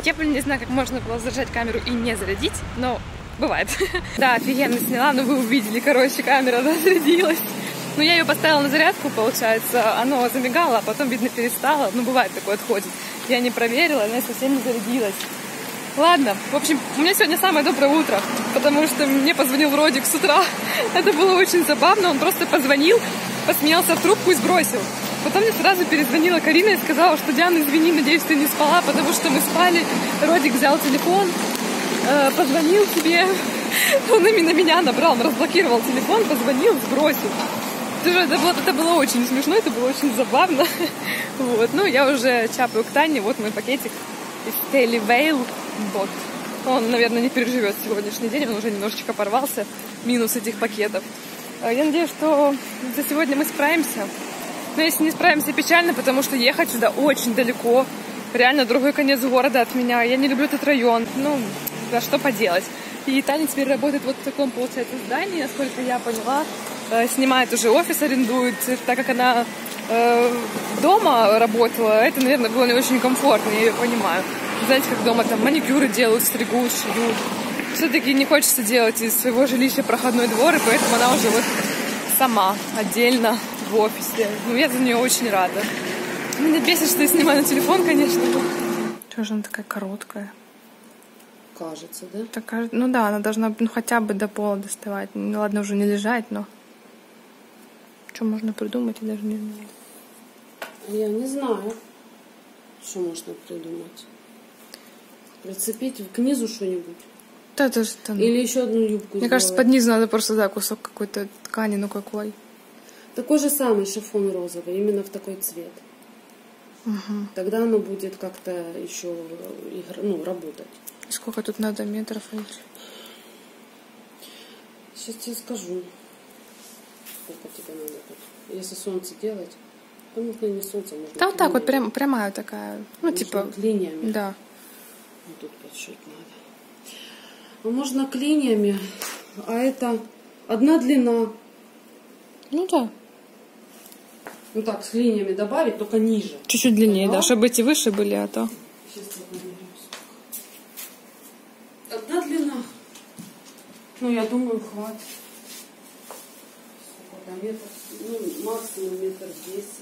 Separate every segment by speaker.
Speaker 1: Я не знаю, как можно было зажать камеру и не зарядить, но бывает. Да, офигенно сняла, но вы увидели, короче, камера разрядилась. Ну, я ее поставила на зарядку, получается, оно замигало, а потом, видно, перестало. Ну, бывает такое, отходит. Я не проверила, она совсем не зарядилась. Ладно, в общем, у меня сегодня самое доброе утро, потому что мне позвонил Родик с утра. Это было очень забавно, он просто позвонил, посмеялся в трубку и сбросил. Потом мне сразу перезвонила Карина и сказала, что Диана, извини, надеюсь, ты не спала, потому что мы спали. Родик взял телефон, позвонил тебе, он именно меня набрал, он разблокировал телефон, позвонил, сбросил. Это было очень смешно, это было очень забавно. Вот. Ну, я уже чапаю к Тане, вот мой пакетик из Daily Vale Bot. Он, наверное, не переживет сегодняшний день, он уже немножечко порвался, минус этих пакетов. Я надеюсь, что за сегодня мы справимся. Но если не справимся, печально, потому что ехать сюда очень далеко. Реально другой конец города от меня. Я не люблю этот район. Ну, да что поделать. И Таня теперь работает вот в таком, получается, здании, насколько я поняла. Снимает уже офис, арендует. Так как она дома работала, это, наверное, было не очень комфортно, я ее понимаю. Знаете, как дома там маникюры делают, стригут, шьют. Все-таки не хочется делать из своего жилища проходной двор, и поэтому она уже вот сама, отдельно, в офисе. Ну, я за нее очень рада. Меня бесит, что я снимаю на телефон, конечно. Что же она такая короткая?
Speaker 2: Кажется, да?
Speaker 1: Так, кажется, ну да, она должна хотя бы до пола доставать. Ну, ладно, уже не лежать, но... Что можно придумать, я даже не знаю.
Speaker 2: Я не знаю, что можно придумать. Прицепить к низу что-нибудь.
Speaker 1: Да, это же там...
Speaker 2: Или еще одну юбку.
Speaker 1: Мне кажется, под низу надо просто, да, кусок какой-то ткани, ну какой.
Speaker 2: Такой же самый шифон розовый, именно в такой цвет.
Speaker 1: Угу.
Speaker 2: Тогда оно будет как-то еще работать.
Speaker 1: И сколько тут надо метров?
Speaker 2: Сейчас тебе скажу, сколько тебе надо тут. Если солнце делать, то можно не солнце, можно.
Speaker 1: Да вот так вот прямая такая, ну можно типа
Speaker 2: линиями.
Speaker 1: Да.
Speaker 2: Вот тут подшить надо. А можно к линиями, а это одна длина.
Speaker 1: Ну да.
Speaker 2: Ну так, с линиями добавить, только ниже.
Speaker 1: Чуть-чуть длиннее, да, чтобы эти выше были, а то.
Speaker 2: Сейчас одна длина. Ну, я думаю, хватит. Сколько-то метров. Ну, максимум 1,10 метра.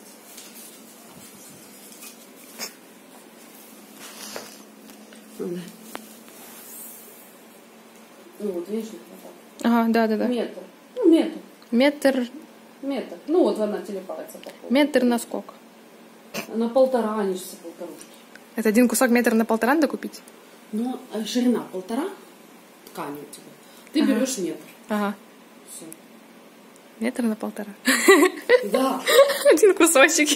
Speaker 2: Ну, вот, видишь, вот так.
Speaker 1: Ага, да.
Speaker 2: Метр. Ну, метр.
Speaker 1: Метр.
Speaker 2: Ну, вот она телепается.
Speaker 1: Метр на сколько?
Speaker 2: На 1,5, они же все полторушки.
Speaker 1: Это один кусок метра на 1,5 надо купить?
Speaker 2: Ну, ширина 1,5 ткани у тебя. Ты берешь метр.
Speaker 1: Ага.
Speaker 2: Все.
Speaker 1: Метр на 1,5.
Speaker 2: Да.
Speaker 1: Один кусочек.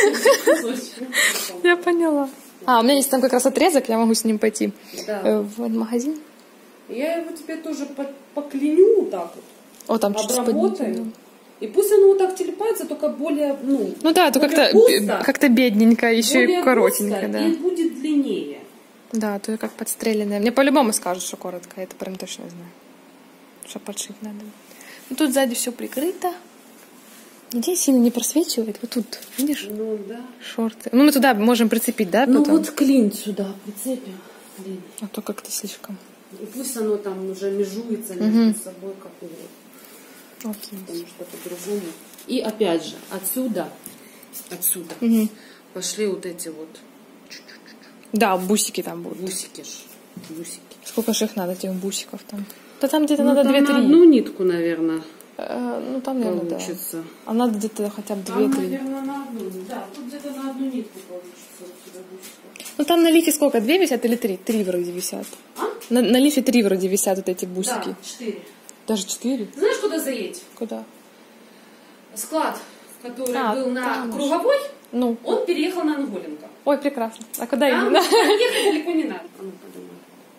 Speaker 1: Я поняла. А, у меня есть там как раз отрезок, я могу с ним пойти в магазин.
Speaker 2: Я его тебе тоже поклиню вот так вот.
Speaker 1: О, там
Speaker 2: обработаем. И пусть оно вот так телепается, только более,
Speaker 1: ну да, то как-то бедненько, еще и коротенько, да.
Speaker 2: И будет длиннее.
Speaker 1: Да, то как подстреленное. Мне по-любому скажут, что коротко, это прям точно знаю. Что подшить надо. Ну тут сзади все прикрыто. Нигде сильно не просвечивает. Вот тут, видишь?
Speaker 2: Ну да.
Speaker 1: Шорты. Ну мы туда можем прицепить, да?
Speaker 2: Ну
Speaker 1: потом?
Speaker 2: вот клин сюда прицепим. Клин.
Speaker 1: А то как-то слишком.
Speaker 2: И пусть оно там уже межуется между собой как-нибудь.
Speaker 1: Окей.
Speaker 2: Потому что по-другому. И опять же, отсюда пошли вот эти вот.
Speaker 1: Да, бусики там будут.
Speaker 2: Бусики.
Speaker 1: Сколько же их надо, этих бусиков там? Да там где-то надо
Speaker 2: там
Speaker 1: 2-3.
Speaker 2: на одну нитку, наверное.
Speaker 1: Ну там, наверное,
Speaker 2: получится.
Speaker 1: Да. А надо где-то хотя бы 2-3.
Speaker 2: Там, наверное, на одну. Да, тут где-то на одну нитку получится отсюда бусиков.
Speaker 1: Ну там на лифе сколько? 2 висят или 3? 3 вроде висят.
Speaker 2: А?
Speaker 1: На лифе 3 вроде висят вот эти бусики.
Speaker 2: Да, 4.
Speaker 1: Даже 4?
Speaker 2: Знаешь, куда заедь?
Speaker 1: Куда?
Speaker 2: Склад, который был на
Speaker 1: там
Speaker 2: Круговой,
Speaker 1: ну.
Speaker 2: он переехал на Анголенко.
Speaker 1: Ой, прекрасно. А куда
Speaker 2: Там
Speaker 1: именно?
Speaker 2: ехать далеко не надо. А ну, подумай.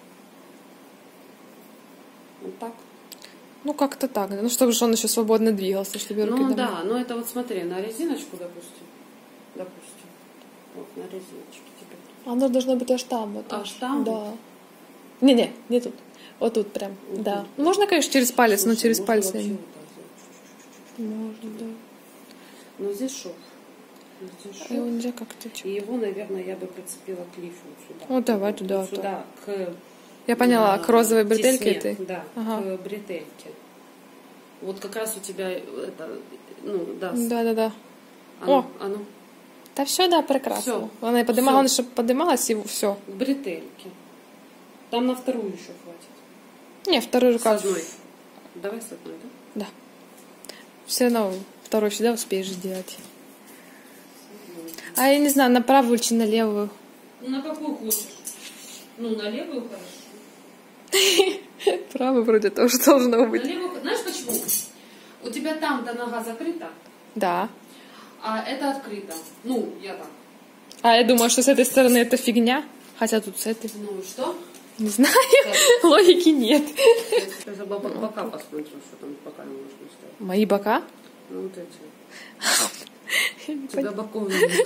Speaker 2: Вот так.
Speaker 1: Ну, как-то так. Ну, чтобы же он еще свободно двигался, чтобы руки
Speaker 2: Ну, да, но это вот смотри, на резиночку, допустим. Вот, на резиночке теперь.
Speaker 1: Оно должно быть аж там. Вот
Speaker 2: аж там?
Speaker 1: Да. Не тут. Вот тут прям, вот да. Тут. Можно, конечно, через палец, но через палец не.
Speaker 2: Вот
Speaker 1: можно, да.
Speaker 2: Но здесь шов. Видишь?
Speaker 1: Его нельзя как-то...
Speaker 2: И его, наверное, я бы прицепила к лифу сюда.
Speaker 1: Вот давай туда.
Speaker 2: Вот сюда, к...
Speaker 1: Я поняла, к розовой бретельке
Speaker 2: тесьме,
Speaker 1: ты?
Speaker 2: Да,
Speaker 1: ага.
Speaker 2: к бретельке. Вот как раз у тебя это, ну, да.
Speaker 1: Да.
Speaker 2: Оно, оно.
Speaker 1: Да все, да, прекрасно.
Speaker 2: Всё.
Speaker 1: Она и поднимала, она чтобы поднималась, и все.
Speaker 2: К бретельке. Там на вторую еще хватит.
Speaker 1: Не, второй рукав.
Speaker 2: С одной. Давай с одной, да?
Speaker 1: Да. Все равно второй всегда успеешь сделать. А я не знаю, на правую или на левую?
Speaker 2: Ну, на какую хочешь? Ну, на левую хорошо.
Speaker 1: Правую вроде тоже должно быть.
Speaker 2: На левую... Знаешь почему? У тебя там-то нога закрыта,
Speaker 1: Да.
Speaker 2: а это открыто. Ну, я так.
Speaker 1: А я думаю, что с этой стороны это фигня. Хотя тут с этой.
Speaker 2: Ну и что?
Speaker 1: Не знаю. Логики нет.
Speaker 2: Я за бока посмотрю, что там с боками можно сделать.
Speaker 1: Мои бока?
Speaker 2: Ну, вот эти. У тебя боков нет.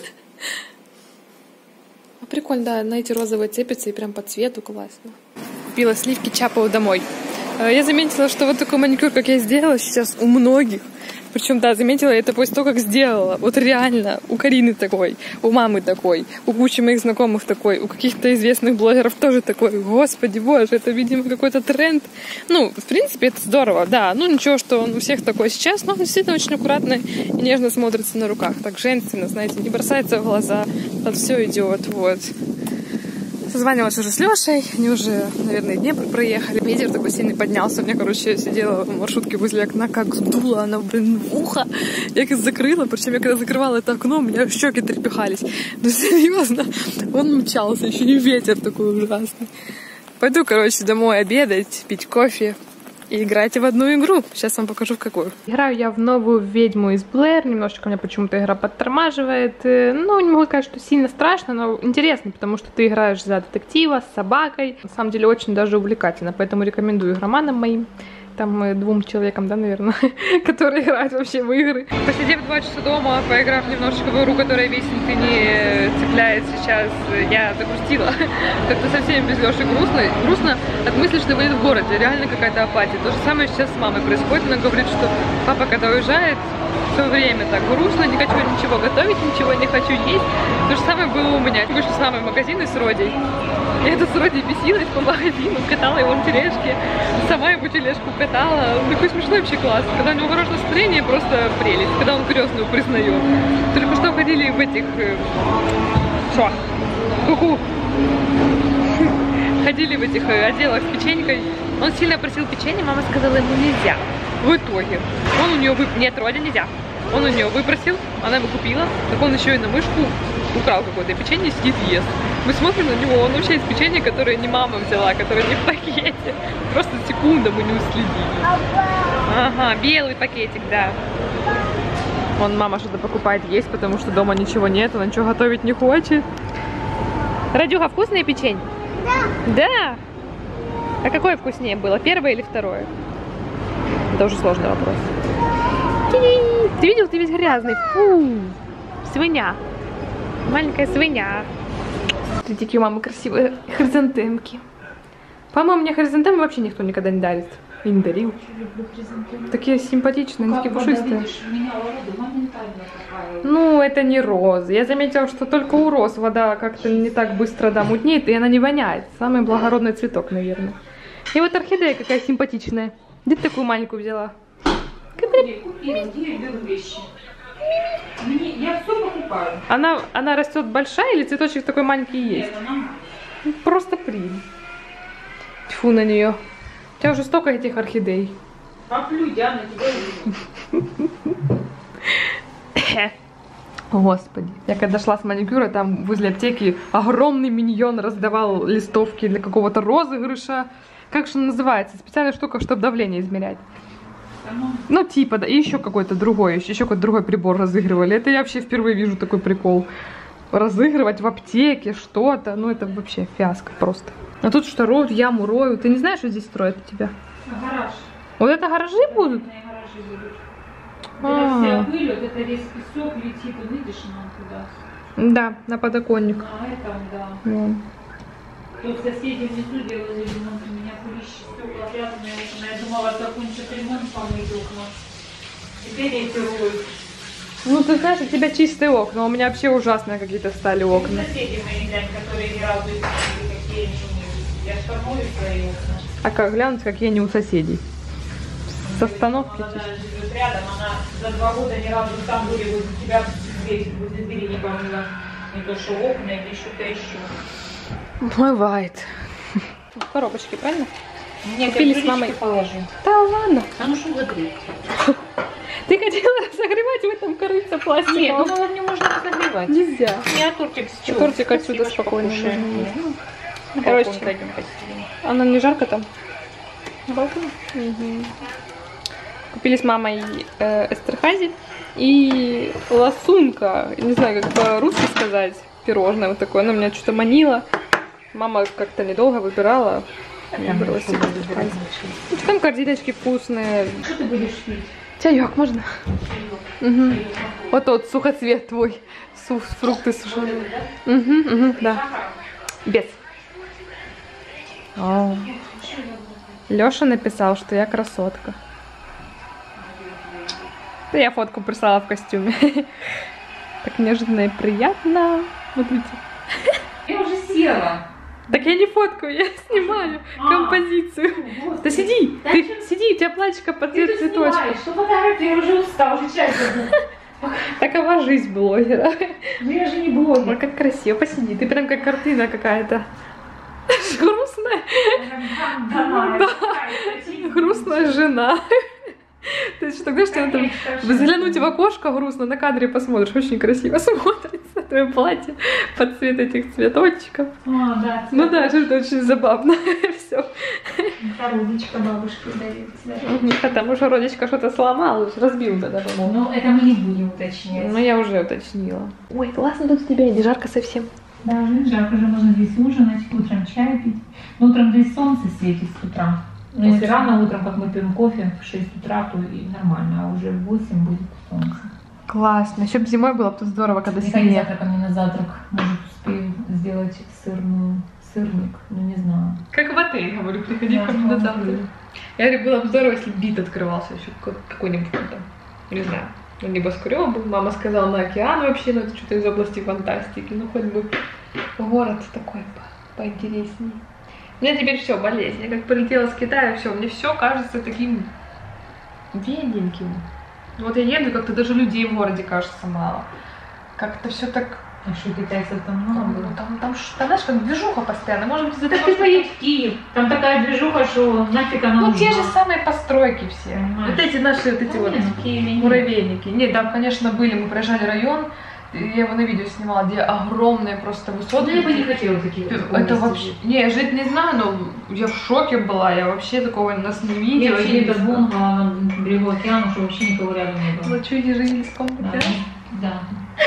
Speaker 1: А прикольно, да, на эти розовые цепятся и прям по цвету классно. Купила сливки, чапаю домой. Я заметила, что вот такой маникюр, как я сделала сейчас у многих. Причем, да, заметила это после того, как сделала. Вот реально, у Карины такой, у мамы такой, у кучи моих знакомых такой, у каких-то известных блогеров тоже такой. Господи, боже, это, видимо, какой-то тренд. Ну, в принципе, это здорово, да. Ну, ничего, что он у всех такой сейчас, но он действительно очень аккуратно и нежно смотрится на руках. Так женственно, знаете, не бросается в глаза. Тут все идет, вот. Созванивалась уже с Лешей, они уже, наверное, Днепр проехали. Ветер такой сильный поднялся. У меня, короче, я сидела в маршрутке возле окна, как сдуло она, блин, в ухо. Я их закрыла, причем я когда закрывала это окно, у меня щеки трепыхались. Ну, серьезно, он мчался, еще и ветер такой ужасный. Пойду, короче, домой обедать, пить кофе и играть в одну игру. Сейчас вам покажу, в какую. Играю я в новую ведьму из Блэр. Немножечко у меня почему-то игра подтормаживает. Ну, не могу сказать, что сильно страшно, но интересно, потому что ты играешь за детектива с собакой. На самом деле, очень даже увлекательно, поэтому рекомендую игроманам моим. Там 2 человекам, да, наверное, которые играют вообще в игры. Посидев 2 часа дома, поиграв немножечко в игру, которая весит и не цепляет сейчас, я загрустила. Как-то совсем без Лёши грустно от мысли, что будет в городе. Реально какая-то апатия. То же самое сейчас с мамой происходит. Она говорит, что папа, когда уезжает, все время так грустно, не хочу ничего готовить, ничего не хочу есть. То же самое было у меня. Я вышла с мамой в магазин и с Родей. Я тут с Родей бесилась по магазину, катала его на тележке, сама его тележку катала. Он такой смешной вообще класс. Когда у него хорошее настроение, просто прелесть. Когда он крестную признает. Только что ходили в этих... Шо? Ку-ку. Ходили в этих отделах с печенькой. Он сильно просил печенье, мама сказала, ему нельзя. В итоге он у нее Нет, Роде нельзя. Он у нее выпросил, она его купила, так он еще и на мышку украл какое-то печенье, сидит и ест. Мы смотрим на него, он вообще из печенья, которое не мама взяла, которое не в пакете. Просто секунду мы не уследили. Ага, белый пакетик, да. Вон мама что-то покупает есть, потому что дома ничего нет, она ничего готовить не хочет. Радюха, вкусное печенье? Да. Да? А какое вкуснее было, первое или второе? Это уже сложный вопрос. Ты видел, ты весь грязный. Фу, свинья. Маленькая свинья. Смотрите, какие у мамы красивые хризантемки. По-моему, мне хризантемы вообще никто никогда не дарит. И не дарил. Такие симпатичные, такие пушистые. Ну, это не розы. Я заметила, что только у роз вода как-то не так быстро, да, мутнеет, и она не воняет. Самый благородный цветок, наверное. И вот орхидея какая симпатичная. Где ты такую маленькую взяла?
Speaker 3: Купила, где я беру вещи? Я все покупаю.
Speaker 1: Она растет большая или цветочек такой маленький есть? Просто прим. Тьфу на нее. У тебя уже столько этих орхидей.
Speaker 3: Поплю, Диана, тебя вижу.
Speaker 1: Господи. Я когда шла с маникюра, там возле аптеки огромный миньон раздавал листовки для какого-то розыгрыша. Как же он называется? Специальная штука, чтобы давление измерять. Ну, типа, да, и еще какой-то другой, еще какой-то другой прибор разыгрывали. Это я вообще впервые вижу такой прикол. Разыгрывать в аптеке что-то, ну, это вообще фиаско просто. А тут что, роют, яму роют. Ты не знаешь, что здесь строят у тебя?
Speaker 3: Гараж.
Speaker 1: Вот это гаражи будут?
Speaker 3: Гаражи будут. Это вся пыль, вот это весь песок летит, видишь, нам туда.
Speaker 1: Да, на подоконник.
Speaker 3: А это, да.
Speaker 1: Вон.
Speaker 3: Тут соседи внизу делали ремонт, у меня пылище, стекла грязные окна. Я думала, закончат ремонт, помыть окна. Теперь эти роют.
Speaker 1: Ну, ты знаешь, у тебя чистые окна, у меня вообще ужасные какие-то стали окна.
Speaker 3: Соседи мои, глянь, которые ни разу не видели, какие они умеют. Я штормую свои окна.
Speaker 1: А как глянуть, какие они у соседей? С остановки?
Speaker 3: Она живет рядом, она за 2 года ни разу в Стамбуле возле тебя возле двери не помыла. Не то, что окна или что-то еще.
Speaker 1: Бывает. В коробочке, правильно?
Speaker 3: Нет,
Speaker 1: Купили
Speaker 3: я
Speaker 1: с мамой.
Speaker 3: положу.
Speaker 1: Да ладно.
Speaker 3: А ну что загреть?
Speaker 1: Ты хотела разогревать в этом корыце пластиковом?
Speaker 3: Нет, ну мне можно разогревать.
Speaker 1: Нельзя.
Speaker 3: Я тортик с чего?
Speaker 1: Тортик отсюда спокойно
Speaker 3: покушаем.
Speaker 1: можно есть.
Speaker 3: Ну,
Speaker 1: Короче,
Speaker 3: балкон пойдем посидим.
Speaker 1: а нам не жарко там? На балконе? Угу. Купили с мамой эстерхази и ласунка. Не знаю, как по-русски сказать. Пирожное вот такое. Оно меня что-то манило. Мама как-то недолго выбирала. Выбрала себе эстерхази. Ну, там корзиночки вкусные.
Speaker 3: Что ты будешь пить?
Speaker 1: Чаек можно? Угу. Вот тот сухоцвет твой. Фрукты сушеные. Угу, да. Без. Лёша написал, что я красотка. Да я фотку прислала в костюме. Так неожиданно и приятно. Смотрите.
Speaker 3: Я уже села.
Speaker 1: Так я не фоткаю, я снимаю композицию. Да сиди, ты сиди, у тебя платьишко под цвет цветочка.
Speaker 3: Что фотография? Я уже устал, уже чай забыл.
Speaker 1: Такова жизнь блогера.
Speaker 3: Ну я же не блогер.
Speaker 1: Ой, как красиво, посиди, ты прям как картина какая-то. Грустная. Да. Грустная жена. Ты что, тогда что там взглянуть в окошко грустно, на кадре посмотришь, очень красиво смотрится твое платье под цвет этих цветочков.
Speaker 3: А, да.
Speaker 1: Ну да, это очень забавно. Все.
Speaker 3: Родичка бабушки дает.
Speaker 1: Потому что родичка что-то сломал, разбил тогда, по-моему.
Speaker 3: Ну, это мы не будем уточнять.
Speaker 1: Ну, я уже уточнила. Ой, классно тут у тебя, не жарко совсем.
Speaker 3: Да, уже жарко, уже можно здесь ужинать, утром чай пить. Но утром здесь солнце светит с утра. Но если рано утром, как мы пьем кофе, в 6 утра, то и нормально, а уже в 8 будет солнце.
Speaker 1: Классно. Еще бы зимой было бы тут здорово, когда
Speaker 3: Приходи
Speaker 1: снег.
Speaker 3: завтра ко мне на завтрак, может успеем сделать сырник, ну не знаю.
Speaker 1: Как в отеле, говорю, приходи
Speaker 3: Да,
Speaker 1: ко мне на
Speaker 3: да,
Speaker 1: завтрак.
Speaker 3: да.
Speaker 1: Я говорю, было бы здорово, если бит открывался еще какой-нибудь там, не знаю, ну, небоскреб был. Мама сказала, на океан вообще, но это что-то из области фантастики. Ну, хоть бы город такой поинтереснее. У меня теперь все, болезнь. Я как полетела с Китая, все, мне все кажется таким бедненьким. Вот я еду, как-то даже людей в городе кажется мало. Как-то все так...
Speaker 3: А что, китайцев там много было?
Speaker 1: Ну, там, знаешь, как движуха постоянно. Может быть, из-за
Speaker 3: Так
Speaker 1: того,
Speaker 3: ты
Speaker 1: что...
Speaker 3: поедь в Киев, там такая движуха, что нафиг она
Speaker 1: Ну,
Speaker 3: нужна.
Speaker 1: те же самые постройки все.
Speaker 3: Понимаешь.
Speaker 1: Вот эти наши, вот эти
Speaker 3: Ну,
Speaker 1: вот
Speaker 3: не, ну, в Киеве нет.
Speaker 1: муравейники. Нет, там, конечно, были, мы проезжали район, я его на видео снимала, где огромные просто высоты.
Speaker 3: Ну, я бы не хотела такие
Speaker 1: Это вообще... Не, я жить не знаю, но я в шоке была, я вообще такого нас не
Speaker 3: Я
Speaker 1: видела.
Speaker 3: вообще это бунгало на берегу океана, что вообще никого рядом не было.
Speaker 1: Ну, что, не жили в комнате?
Speaker 3: Да.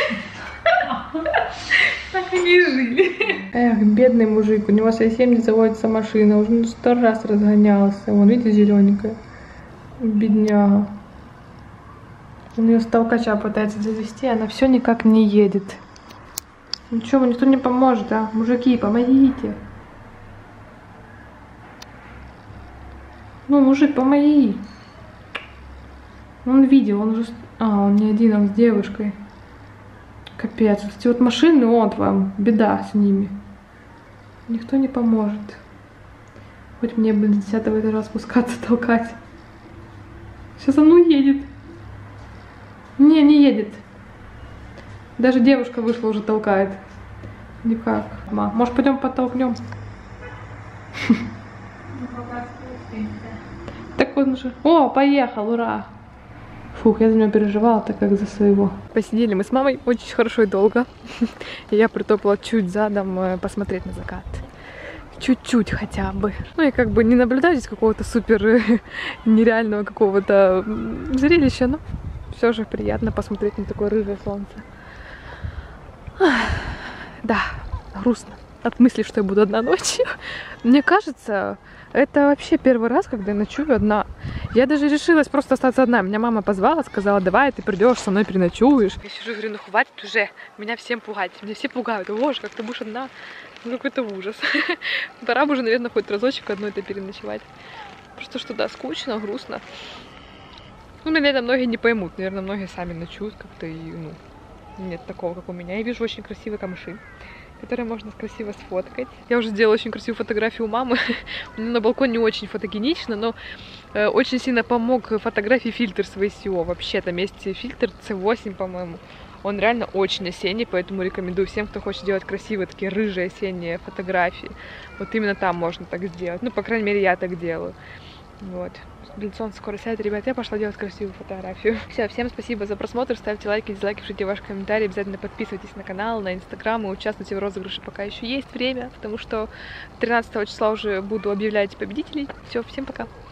Speaker 1: Так и не жили. Эх, бедный мужик, у него совсем не заводится машина, уже 100 раз разгонялся. Вон, видите, зелененькая. Бедняга. Он ее с толкача пытается завести, она все никак не едет. Ну что, никто не поможет, а? Мужики, помогите. Ну, мужик, помоги. Он видел, он уже... А, он не один, он с девушкой. Капец. Эти вот машины, вот вам, беда с ними. Никто не поможет. Хоть мне, блин, с 10-го этажа спускаться, толкать. Сейчас он уедет. Не едет. Даже девушка вышла, уже толкает. Никак. Может, пойдем подтолкнем? Так он же... О, поехал, ура! Фух, я за него переживала, так как за своего. Посидели мы с мамой очень хорошо и долго. Я притопала чуть задом посмотреть на закат. Чуть-чуть хотя бы. Ну и как бы не наблюдаю здесь какого-то супер нереального какого-то зрелища, но все же приятно посмотреть на такое рыжее солнце. Да, грустно от мысли, что я буду одна ночью. Мне кажется, это вообще первый раз, когда я ночую одна. Я даже решилась просто остаться одна. Меня мама позвала, сказала, давай, ты придешь, со мной переночуешь. Я сижу и говорю, ну хватит уже меня всем пугать. Меня все пугают. Боже, как ты будешь одна. Ну какой-то ужас. Пора бы уже, наверное, хоть разочек одной-то переночевать. Просто что, да, скучно, грустно. Ну, наверное, многие не поймут. Наверное, многие сами ночуют как-то и, ну, нет такого, как у меня. Я вижу очень красивые камыши, которые можно красиво сфоткать. Я уже сделала очень красивую фотографию у мамы. У нее на балконе не очень фотогенично, но очень сильно помог фотографии фильтр с VSCO. Вообще, там есть фильтр C8, по-моему. Он реально очень осенний, поэтому рекомендую всем, кто хочет делать красивые такие рыжие осенние фотографии. Вот именно там можно так сделать. Ну, по крайней мере, я так делаю. Вот. Блин, солнце скоро сядет, ребят, я пошла делать красивую фотографию. Все, всем спасибо за просмотр, ставьте лайки, дизлайки, пишите ваши комментарии, обязательно подписывайтесь на канал, на инстаграм и участвуйте в розыгрыше, пока еще есть время, потому что 13 числа уже буду объявлять победителей. Все, всем пока!